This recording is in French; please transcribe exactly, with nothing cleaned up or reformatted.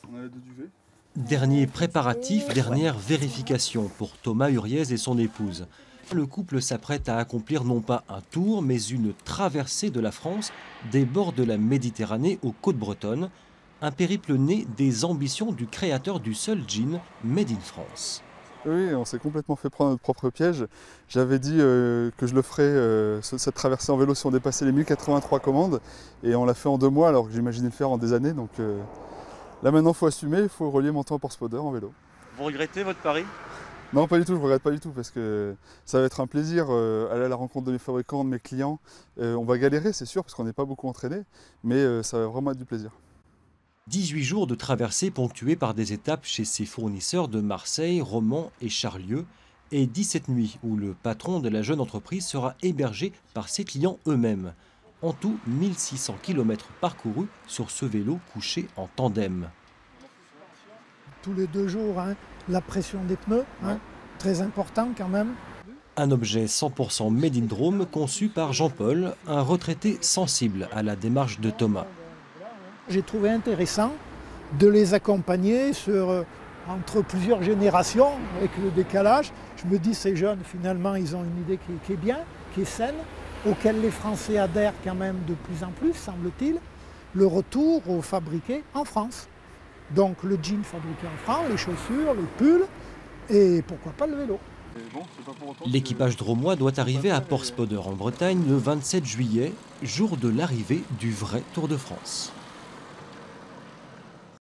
On a la deux duvet. Dernier préparatif, dernière vérification pour Thomas Huriez et son épouse. Le couple s'apprête à accomplir non pas un tour, mais une traversée de la France, des bords de la Méditerranée aux côtes bretonnes. Un périple né des ambitions du créateur du seul jean Made in France. Oui, on s'est complètement fait prendre notre propre piège. J'avais dit euh, que je le ferais, euh, cette traversée en vélo, si on dépassait les mille quatre-vingt-trois commandes. Et on l'a fait en deux mois, alors que j'imaginais le faire en des années. Donc euh, là maintenant, il faut assumer, il faut relier Menton à Port-Spoder en vélo. Vous regrettez votre pari? Non, pas du tout, je ne regrette pas du tout, parce que ça va être un plaisir, euh, aller à la rencontre de mes fabricants, de mes clients. Euh, on va galérer, c'est sûr, parce qu'on n'est pas beaucoup entraîné, mais euh, ça va vraiment être du plaisir. dix-huit jours de traversée ponctués par des étapes chez ses fournisseurs de Marseille, Romans et Charlieu, et dix-sept nuits où le patron de la jeune entreprise sera hébergé par ses clients eux-mêmes. En tout, mille six cents kilomètres parcourus sur ce vélo couché en tandem. Tous les deux jours, hein, la pression des pneus, hein, très important quand même. Un objet cent pour cent Made in Drôme conçu par Jean-Paul, un retraité sensible à la démarche de Thomas. J'ai trouvé intéressant de les accompagner sur, euh, entre plusieurs générations avec le décalage. Je me dis, ces jeunes, finalement, ils ont une idée qui, qui est bien, qui est saine, auquel les Français adhèrent quand même de plus en plus, semble-t-il, le retour au fabriqué en France. Donc le jean fabriqué en France, les chaussures, les pulls, et pourquoi pas le vélo. L'équipage drômois doit arriver à Port-Spoder en Bretagne le vingt-sept juillet, jour de l'arrivée du vrai Tour de France.